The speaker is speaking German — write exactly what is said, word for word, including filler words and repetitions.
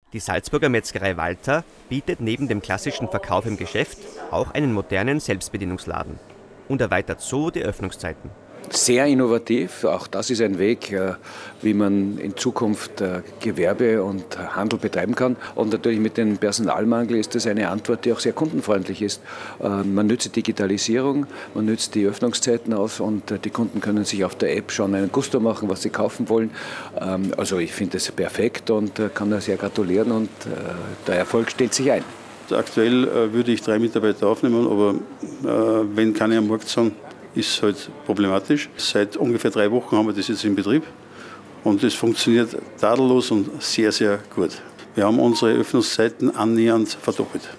Die Salzburger Metzgerei Walter bietet neben dem klassischen Verkauf im Geschäft auch einen modernen Selbstbedienungsladen und erweitert so die Öffnungszeiten. Sehr innovativ, auch das ist ein Weg, wie man in Zukunft Gewerbe und Handel betreiben kann. Und natürlich mit dem Personalmangel ist das eine Antwort, die auch sehr kundenfreundlich ist. Man nützt die Digitalisierung, man nützt die Öffnungszeiten aus und die Kunden können sich auf der App schon einen Gusto machen, was sie kaufen wollen. Also ich finde das perfekt und kann da sehr gratulieren und der Erfolg stellt sich ein. Aktuell äh, würde ich drei Mitarbeiter aufnehmen, aber äh, wenn keine am Markt sind, ist es halt problematisch. Seit ungefähr drei Wochen haben wir das jetzt in Betrieb und es funktioniert tadellos und sehr, sehr gut. Wir haben unsere Öffnungszeiten annähernd verdoppelt.